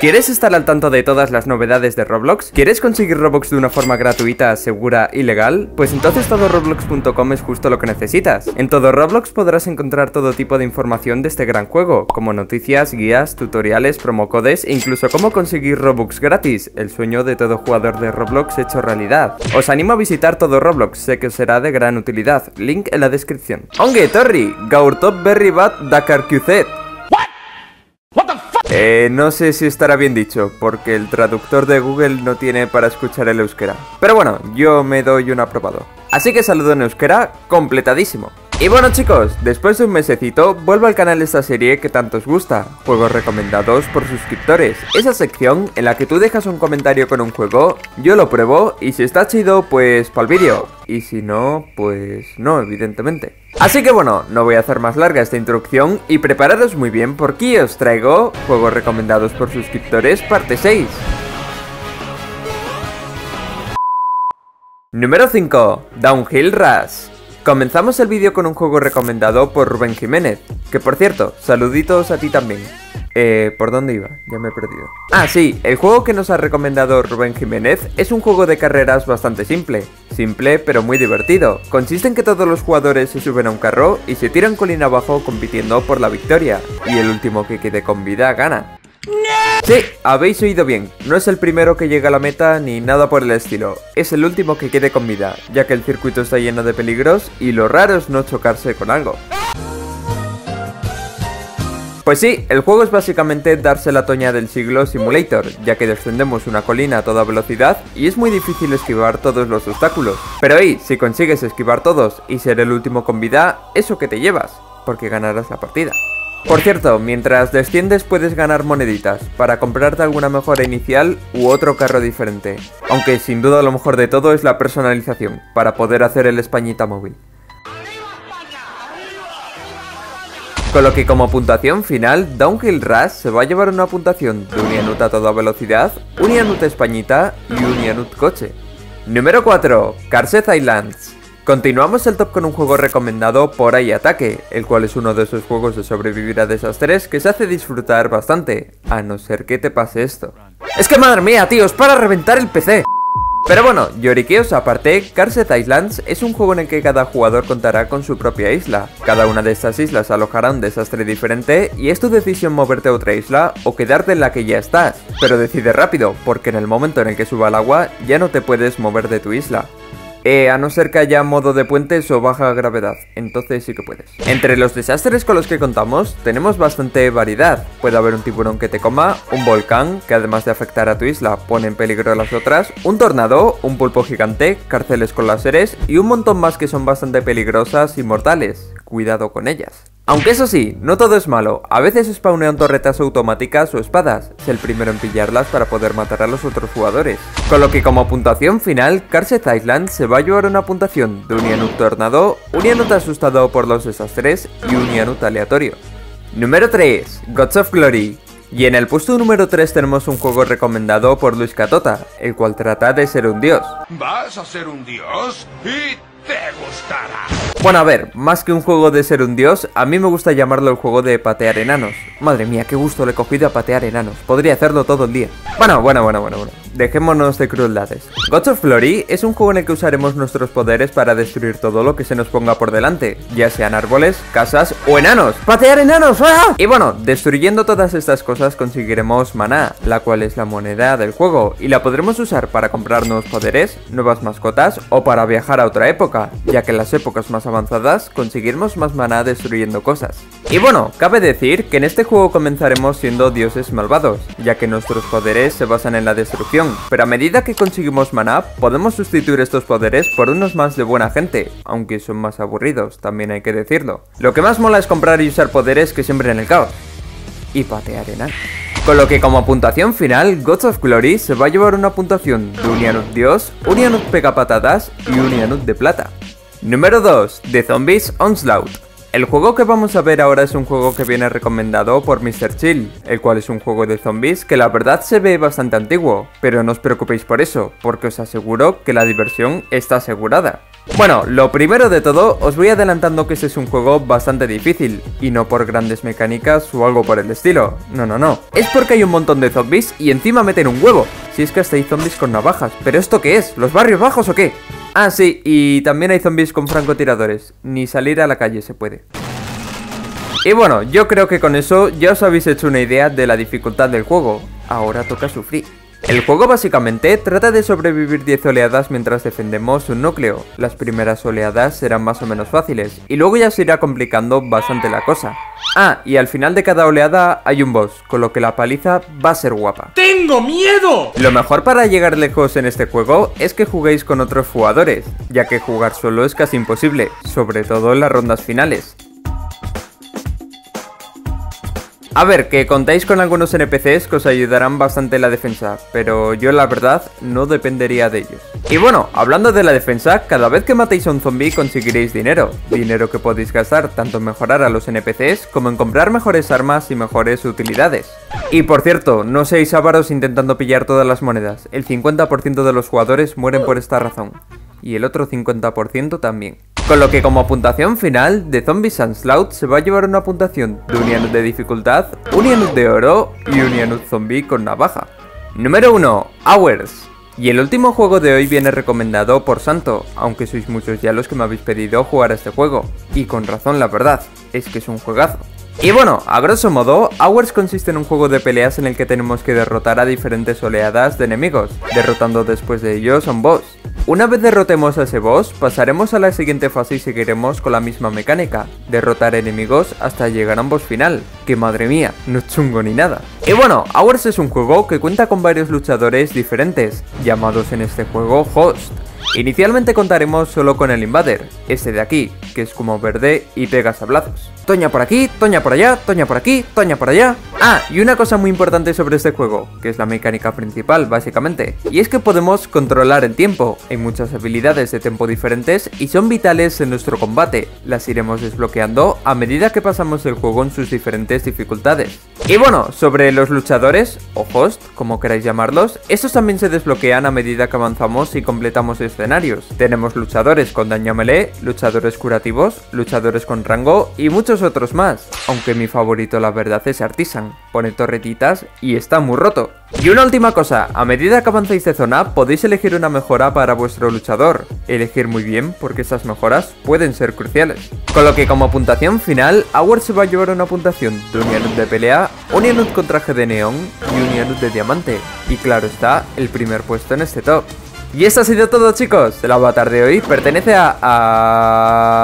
¿Quieres estar al tanto de todas las novedades de Roblox? ¿Quieres conseguir Robux de una forma gratuita, segura y legal? Pues entonces todoroblox.com es justo lo que necesitas. En todo Roblox podrás encontrar todo tipo de información de este gran juego, como noticias, guías, tutoriales, promocodes e incluso cómo conseguir Robux gratis, el sueño de todo jugador de Roblox hecho realidad. Os animo a visitar todo Roblox, sé que os será de gran utilidad, link en la descripción. Onge Torri, Gaur Top Berry Bat Dakar QZ. No sé si estará bien dicho, porque el traductor de Google no tiene para escuchar el euskera. Pero bueno, yo me doy un aprobado. Así que saludo en euskera, completadísimo. Y bueno chicos, después de un mesecito, vuelvo al canal de esta serie que tanto os gusta, juegos recomendados por suscriptores. Esa sección en la que tú dejas un comentario con un juego, yo lo pruebo y si está chido, pues pa'l vídeo. Y si no, pues no, evidentemente. Así que bueno, no voy a hacer más larga esta introducción y preparados muy bien porque os traigo juegos recomendados por suscriptores parte 6. Número 5, Downhill Rush. Comenzamos el vídeo con un juego recomendado por Rubén Jiménez, que por cierto, saluditos a ti también. ¿Por dónde iba? Ya me he perdido. Ah, sí, el juego que nos ha recomendado Rubén Jiménez es un juego de carreras bastante simple. Simple, pero muy divertido. Consiste en que todos los jugadores se suben a un carro y se tiran colina abajo compitiendo por la victoria. Y el último que quede con vida gana. Sí, habéis oído bien, no es el primero que llega a la meta ni nada por el estilo, es el último que quede con vida, ya que el circuito está lleno de peligros y lo raro es no chocarse con algo. Pues sí, el juego es básicamente darse la toña del siglo Simulator, ya que descendemos una colina a toda velocidad y es muy difícil esquivar todos los obstáculos. Pero si consigues esquivar todos y ser el último con vida, eso que te llevas, porque ganarás la partida. Por cierto, mientras desciendes puedes ganar moneditas para comprarte alguna mejora inicial u otro carro diferente. Aunque sin duda lo mejor de todo es la personalización, para poder hacer el Españita móvil. Con lo que como puntuación final, Downhill Rush se va a llevar una puntuación de un Ianut a toda velocidad, un Ianut Españita y un Ianut coche. Número 4, Carset Islands. Continuamos el top con un juego recomendado por Hay Ataque, el cual es uno de esos juegos de sobrevivir a desastres que se hace disfrutar bastante, a no ser que te pase esto. Es que madre mía, tío, es para reventar el PC. Pero bueno, lloriqueos aparte, Carset Islands es un juego en el que cada jugador contará con su propia isla. Cada una de estas islas alojará un desastre diferente y es tu decisión moverte a otra isla o quedarte en la que ya estás. Pero decide rápido, porque en el momento en el que suba el agua ya no te puedes mover de tu isla. A no ser que haya modo de puentes o baja gravedad, entonces sí que puedes. Entre los desastres con los que contamos, tenemos bastante variedad. Puede haber un tiburón que te coma, un volcán, que además de afectar a tu isla, pone en peligro a las otras, un tornado, un pulpo gigante, cárceles con láseres y un montón más que son bastante peligrosas y mortales. Cuidado con ellas. Aunque eso sí, no todo es malo, a veces spawnean torretas automáticas o espadas, es el primero en pillarlas para poder matar a los otros jugadores. Con lo que como puntuación final, Carset Island se va a llevar una puntuación de un Ianut tornado, un Ianut asustado por los desastres y un Ianut aleatorio. Número 3, Gods of Glory. Y en el puesto número 3 tenemos un juego recomendado por Luis Catota, el cual trata de ser un dios. ¿Vas a ser un dios? Y te gustará. Bueno, a ver, más que un juego de ser un dios, a mí me gusta llamarlo el juego de patear enanos. Madre mía, qué gusto le he cogido a patear enanos. Podría hacerlo todo el día. Bueno. Dejémonos de crueldades. Gods of Glory es un juego en el que usaremos nuestros poderes para destruir todo lo que se nos ponga por delante, ya sean árboles, casas o enanos. ¡Patear enanos! ¡Ah! Y bueno, destruyendo todas estas cosas conseguiremos maná, la cual es la moneda del juego, y la podremos usar para comprar nuevos poderes, nuevas mascotas o para viajar a otra época, ya que en las épocas más avanzadas conseguiremos más maná destruyendo cosas. Y bueno, cabe decir que en este juego comenzaremos siendo dioses malvados, ya que nuestros poderes se basan en la destrucción, pero a medida que conseguimos maná, podemos sustituir estos poderes por unos más de buena gente, aunque son más aburridos, también hay que decirlo. Lo que más mola es comprar y usar poderes que siembren el caos. Y patear enanos. Con lo que como puntuación final, Gods of Glory se va a llevar una puntuación de un Ianut Dios, un Ianut Pega Patatas y un Ianut de Plata. Número 2, The Zombies Onslaught. El juego que vamos a ver ahora es un juego que viene recomendado por Mr. Chill, el cual es un juego de zombies que la verdad se ve bastante antiguo, pero no os preocupéis por eso, porque os aseguro que la diversión está asegurada. Bueno, lo primero de todo, os voy adelantando que este es un juego bastante difícil, y no por grandes mecánicas o algo por el estilo, no. Es porque hay un montón de zombies y encima meten un huevo, si es que hasta hay zombies con navajas. ¿Pero esto qué es? ¿Los barrios bajos o qué? Ah, sí, y también hay zombies con francotiradores, ni salir a la calle se puede. Y bueno, yo creo que con eso ya os habéis hecho una idea de la dificultad del juego, ahora toca sufrir. El juego básicamente trata de sobrevivir 10 oleadas mientras defendemos un núcleo. Las primeras oleadas serán más o menos fáciles, y luego ya se irá complicando bastante la cosa. Ah, y al final de cada oleada hay un boss, con lo que la paliza va a ser guapa. ¡Tengo miedo! Lo mejor para llegar lejos en este juego es que juguéis con otros jugadores, ya que jugar solo es casi imposible, sobre todo en las rondas finales. A ver, que contáis con algunos NPCs que os ayudarán bastante en la defensa, pero yo la verdad no dependería de ellos. Y bueno, hablando de la defensa, cada vez que matéis a un zombie conseguiréis dinero que podéis gastar tanto en mejorar a los NPCs como en comprar mejores armas y mejores utilidades. Y por cierto, no seáis ávaros intentando pillar todas las monedas, el 50% de los jugadores mueren por esta razón, y el otro 50% también. Con lo que como puntuación final, The Zombies Onslaught se va a llevar una puntuación de Unianut de dificultad, Unianut de oro y Unianut zombie con navaja. Número 1, Hours. Y el último juego de hoy viene recomendado por Santo, aunque sois muchos ya los que me habéis pedido jugar a este juego. Y con razón, la verdad, es que es un juegazo. Y bueno, a grosso modo, Hours consiste en un juego de peleas en el que tenemos que derrotar a diferentes oleadas de enemigos, derrotando después de ellos a un boss. Una vez derrotemos a ese boss, pasaremos a la siguiente fase y seguiremos con la misma mecánica, derrotar enemigos hasta llegar a un boss final, que madre mía, no es chungo ni nada. Y bueno, Hours es un juego que cuenta con varios luchadores diferentes, llamados en este juego Host. Inicialmente contaremos solo con el Invader, este de aquí, que es como verde y pega sablazos. Toña por aquí, Toña por allá, Toña por aquí, Toña por allá. Ah, y una cosa muy importante sobre este juego, que es la mecánica principal básicamente, y es que podemos controlar el tiempo. Hay muchas habilidades de tiempo diferentes y son vitales en nuestro combate, las iremos desbloqueando a medida que pasamos el juego en sus diferentes dificultades. Y bueno, sobre los luchadores, o host, como queráis llamarlos, estos también se desbloquean a medida que avanzamos y completamos escenarios. Tenemos luchadores con daño melee, luchadores curativos, luchadores con rango y muchos otros más, aunque mi favorito la verdad es Artisan, pone torretitas y está muy roto. Y una última cosa, a medida que avanzáis de zona podéis elegir una mejora para vuestro luchador, elegir muy bien porque estas mejoras pueden ser cruciales. Con lo que como puntuación final, Hours se va a llevar una puntuación de Unianut de pelea, Unianut con traje de neón y Unianut de diamante, y claro está, el primer puesto en este top. Y esto ha sido todo, chicos. El avatar de hoy pertenece a...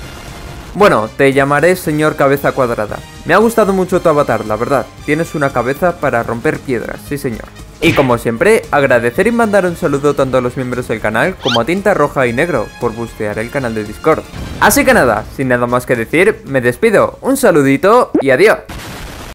Bueno, te llamaré señor cabeza cuadrada. Me ha gustado mucho tu avatar, la verdad. Tienes una cabeza para romper piedras, sí señor. Y como siempre, agradecer y mandar un saludo tanto a los miembros del canal como a Tinta Roja y Negro por bustear el canal de Discord. Así que nada, sin nada más que decir, me despido. Un saludito y adiós.